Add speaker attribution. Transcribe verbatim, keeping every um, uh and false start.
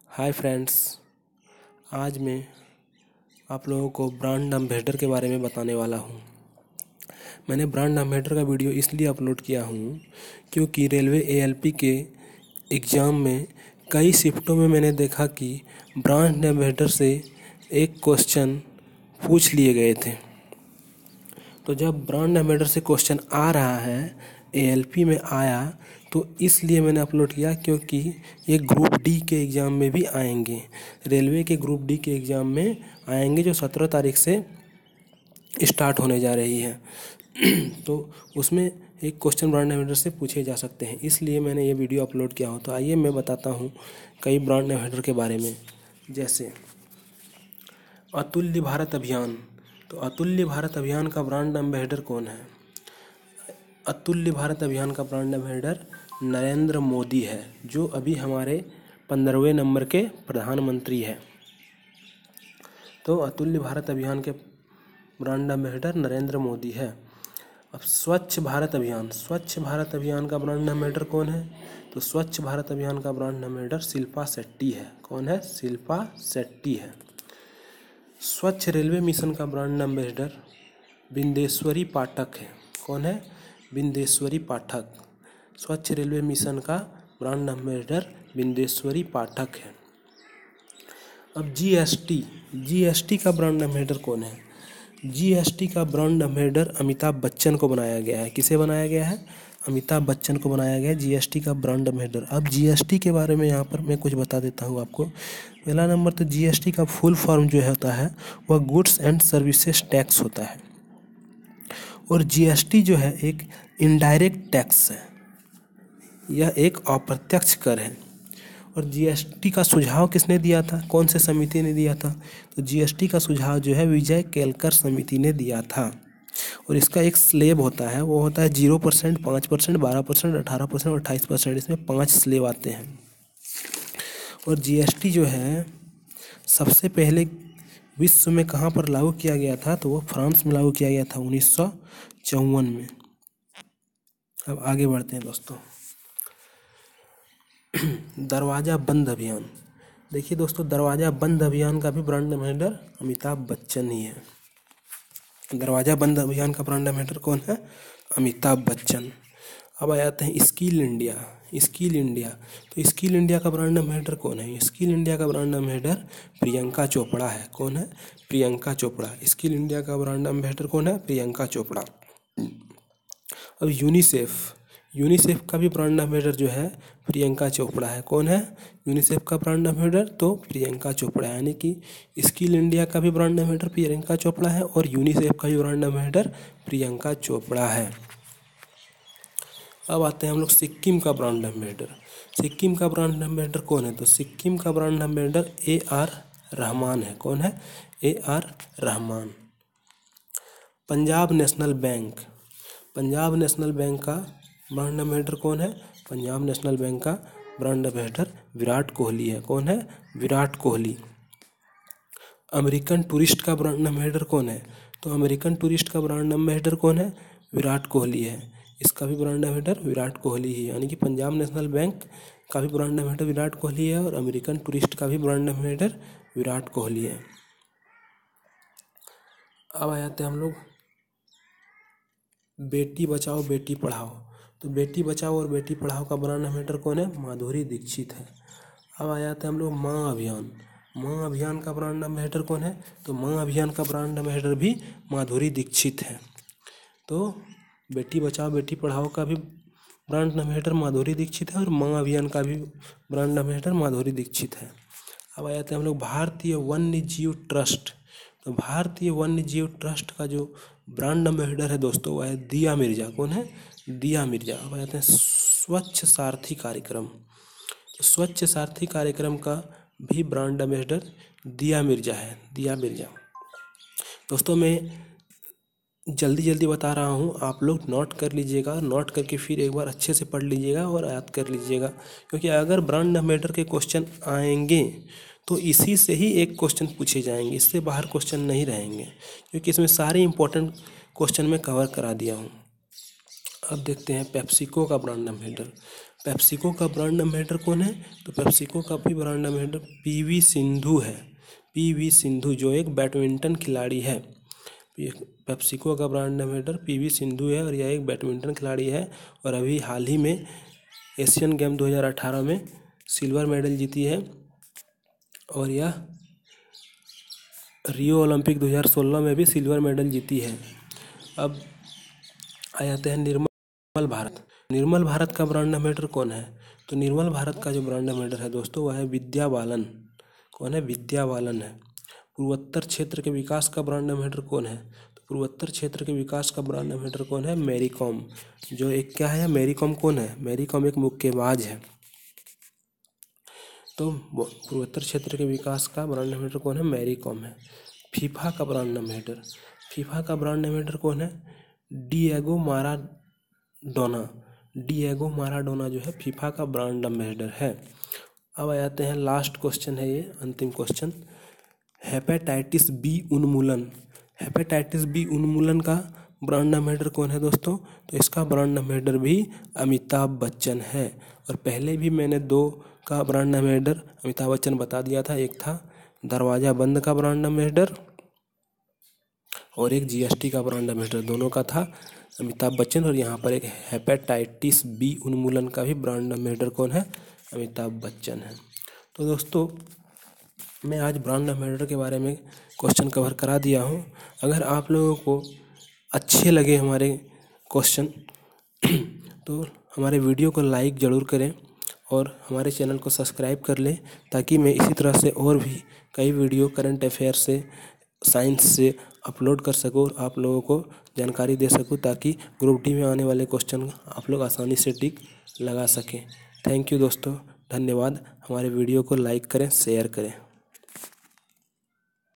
Speaker 1: Hi friends, आज मैं आप लोगों को ब्रांड एम्बेसडर के बारे में बताने वाला हूँ। मैंने ब्रांड एम्बेसडर का वीडियो इसलिए अपलोड किया हूँ क्योंकि रेलवे एएलपी के एग्ज़ाम में कई शिफ्टों में मैंने देखा कि ब्रांड एम्बेसडर से एक क्वेश्चन पूछ लिए गए थे। तो जब ब्रांड एम्बेसडर से क्वेश्चन आ रहा है, एएलपी में आया, तो इसलिए मैंने अपलोड किया क्योंकि ये ग्रुप डी के एग्ज़ाम में भी आएंगे। रेलवे के ग्रुप डी के एग्ज़ाम में आएंगे जो सत्रह तारीख से स्टार्ट होने जा रही है। तो उसमें एक क्वेश्चन ब्रांड एम्बेसडर से पूछे जा सकते हैं, इसलिए मैंने ये वीडियो अपलोड किया हूँ। तो आइए मैं बताता हूँ कई ब्रांड एम्बेसडर के बारे में। जैसे अतुल्य भारत अभियान, तो अतुल्य भारत अभियान का ब्रांड एम्बेसडर कौन है? अतुल्य भारत अभियान का ब्रांड एम्बेसडर नरेंद्र मोदी है, जो अभी हमारे पंद्रहवें नंबर के प्रधानमंत्री है। तो अतुल्य भारत अभियान के ब्रांड एम्बेसडर नरेंद्र मोदी है। अब स्वच्छ भारत अभियान, स्वच्छ भारत अभियान का ब्रांड एम्बेसडर कौन है? तो स्वच्छ भारत अभियान का ब्रांड एम्बेसडर शिल्पा शेट्टी है। कौन है? शिल्पा शेट्टी है। स्वच्छ रेलवे मिशन का ब्रांड एम्बेसडर बिंदेश्वरी पाठक है। कौन है? बिंदेश्वरी पाठक। स्वच्छ रेलवे मिशन का ब्रांड एम्बेसडर बिंदेश्वरी पाठक है। अब जीएसटी, जीएसटी का ब्रांड एम्बेसडर कौन है? जीएसटी का ब्रांड एम्बेसडर अमिताभ बच्चन को बनाया गया है। किसे बनाया गया है? अमिताभ बच्चन को बनाया गया है जीएसटी का ब्रांड एम्बेसडर। अब जीएसटी के बारे में यहाँ पर मैं कुछ बता देता हूँ आपको। पहला नंबर तो जीएसटी का फुल फॉर्म जो होता है वह गुड्स एंड सर्विसेज टैक्स होता है, और जीएसटी जो है एक इनडायरेक्ट टैक्स है, यह एक अप्रत्यक्ष कर है। और जीएसटी का सुझाव किसने दिया था? कौन से समिति ने दिया था? तो जीएसटी का सुझाव जो है विजय केलकर समिति ने दिया था। और इसका एक स्लेब होता है, वो होता है जीरो परसेंट, पाँच परसेंट, बारह परसेंट, अठारह परसेंट और अट्ठाईस परसेंट। इसमें पाँच स्लेब आते हैं। और जीएसटी जो है सबसे पहले विश्व में कहाँ पर लागू किया गया था? तो वो फ्रांस में लागू किया गया था उन्नीस सौ चौवन में। अब आगे बढ़ते हैं दोस्तों। दरवाज़ा बंद अभियान, देखिए दोस्तों, दरवाज़ा बंद अभियान का भी ब्रांड एम्बेसडर अमिताभ बच्चन ही है। दरवाज़ा बंद अभियान का ब्रांड एम्बेसडर कौन है? अमिताभ बच्चन। अब आ जाते हैं स्किल इंडिया, स्किल इंडिया। तो स्किल इंडिया का ब्रांड एम्बेसडर कौन है? स्किल इंडिया का ब्रांड एम्बेसडर प्रियंका चोपड़ा है। कौन है? प्रियंका चोपड़ा। स्किल इंडिया का ब्रांड एम्बेसडर कौन है? प्रियंका चोपड़ा। अब यूनिसेफ, यूनिसेफ का भी ब्रांड एम्बेसडर जो है प्रियंका चोपड़ा है। कौन है यूनिसेफ का ब्रांड एम्बेसडर? तो प्रियंका चोपड़ा है। यानी कि स्किल इंडिया का भी ब्रांड एम्बेसडर प्रियंका चोपड़ा है और यूनिसेफ का भी ब्रांड एम्बेसडर प्रियंका चोपड़ा है। अब आते हैं हम लोग सिक्किम का ब्रांड एम्बेसडर। सिक्किम का ब्रांड एम्बेसडर कौन है? तो सिक्किम का brand ambassador A R Rahman है। कौन है? A R Rahman. Punjab national bank, Punjab national bank का ब्रांड एम्बेसडर कौन है? पंजाब नेशनल बैंक का ब्रांड एम्बेसडर विराट कोहली है। कौन है? विराट कोहली। अमेरिकन टूरिस्ट का ब्रांड एम्बेसडर कौन है? तो अमेरिकन टूरिस्ट का ब्रांड एम्बेसडर कौन है? विराट कोहली है। इसका भी ब्रांड एम्बेसडर विराट कोहली ही है। यानी कि पंजाब नेशनल बैंक का भी ब्रांड एम्बेसडर विराट कोहली है और अमेरिकन टूरिस्ट का भी ब्रांड एम्बेसडर विराट कोहली है। अब आ जाते हैं हम लोग बेटी बचाओ बेटी पढ़ाओ। तो बेटी बचाओ और बेटी पढ़ाओ का ब्रांड एम्बेसडर कौन है? माधुरी दीक्षित है। अब आ जाते हैं हम लोग माँ अभियान। माँ अभियान का ब्रांड एम्बेसडर कौन है? तो माँ अभियान का ब्रांड एम्बेसडर भी माधुरी दीक्षित है। तो बेटी बचाओ बेटी पढ़ाओ का भी ब्रांड एम्बेसडर माधुरी दीक्षित है और माँ अभियान का भी ब्रांड एम्बेसडर माधुरी दीक्षित है। अब आ जाते हैं हम लोग भारतीय वन्य जीव ट्रस्ट। तो भारतीय वन्य जीव ट्रस्ट का जो ब्रांड एम्बेसडर है दोस्तों वह है दिया मिर्जा। कौन है? दिया मिर्जा। अब आ जाते हैं स्वच्छ सारथी कार्यक्रम। तो स्वच्छ सारथी कार्यक्रम का भी ब्रांड एम्बेसडर दिया मिर्जा है। दिया मिर्जा। दोस्तों मैं जल्दी जल्दी बता रहा हूँ, आप लोग नोट कर लीजिएगा, नोट करके फिर एक बार अच्छे से पढ़ लीजिएगा और याद कर लीजिएगा, क्योंकि अगर ब्रांड एम्बेसडर के क्वेश्चन आएंगे तो इसी से ही एक क्वेश्चन पूछे जाएंगे, इससे बाहर क्वेश्चन नहीं रहेंगे, क्योंकि इसमें सारे इंपॉर्टेंट क्वेश्चन मैं कवर करा दिया हूँ। अब देखते हैं पेप्सिको का ब्रांड एम्बेसडर। पेप्सिको का ब्रांड एम्बेसडर कौन है? तो पेप्सिको का भी ब्रांड एम्बेसडर पीवी सिंधु है। पीवी सिंधु जो एक बैडमिंटन खिलाड़ी है। पेप्सिको का ब्रांड एम्बेसडर पीवी सिंधु है और यह एक बैडमिंटन खिलाड़ी है और अभी हाल ही में एशियन गेम दो हज़ार अठारह में सिल्वर मेडल जीती है और यह रियो ओलंपिक दो हज़ार सोलह में भी सिल्वर मेडल जीती है। अब आ जाते हैं निर्मल भारत। निर्मल भारत का ब्रांड एम्बेसडर कौन है? तो निर्मल भारत का जो ब्रांड एम्बेसडर है दोस्तों वह है विद्या बालन। कौन है? विद्या बालन है। पूर्वोत्तर क्षेत्र के विकास का ब्रांड एम्बेसडर कौन है? तो पूर्वोत्तर क्षेत्र के विकास का ब्रांड एम्बेसडर कौन है? मैरी कॉम। जो एक क्या है? मैरी कॉम कौन है? मैरी कॉम एक मुक्केबाज है। तो पूर्वोत्तर क्षेत्र के विकास का ब्रांड एम्बेसडर कौन है? मैरी कॉम है। फीफा का ब्रांड एम्बेसडर फीफा का ब्रांड एम्बेसडर कौन है? Diego Maradona. डिएगो माराडोना जो है फीफा का ब्रांड एम्बेसडर है। अब आ जाते हैं लास्ट क्वेश्चन है, ये अंतिम क्वेश्चन। हेपेटाइटिस बी उन्मूलन हेपेटाइटिस बी उन्मूलन का ब्रांड एम्बेसडर कौन है दोस्तों? तो इसका ब्रांड एम्बेसडर भी अमिताभ बच्चन है। और पहले भी मैंने दो का ब्रांड एम्बेसडर अमिताभ बच्चन बता दिया था। एक था दरवाजा बंद का ब्रांड एम्बेसडर और एक जीएसटी का ब्रांड एम्बेसडर, दोनों का था अमिताभ बच्चन। और यहाँ पर एक हेपेटाइटिस बी उन्मूलन का भी ब्रांड एम्बेसडर कौन है? अमिताभ बच्चन है। तो दोस्तों मैं आज ब्रांड एम्बेसडर के बारे में क्वेश्चन कवर करा दिया हूँ। अगर आप लोगों को अच्छे लगे हमारे क्वेश्चन तो हमारे वीडियो को लाइक ज़रूर करें और हमारे चैनल को सब्सक्राइब कर लें, ताकि मैं इसी तरह से और भी कई वीडियो करंट अफेयर से, साइंस से अपलोड कर सकूँ और आप लोगों को जानकारी दे सकूँ, ताकि ग्रुप डी में आने वाले क्वेश्चन आप लोग आसानी से टिक लगा सकें। थैंक यू दोस्तों, धन्यवाद। हमारे वीडियो को लाइक करें, शेयर करें।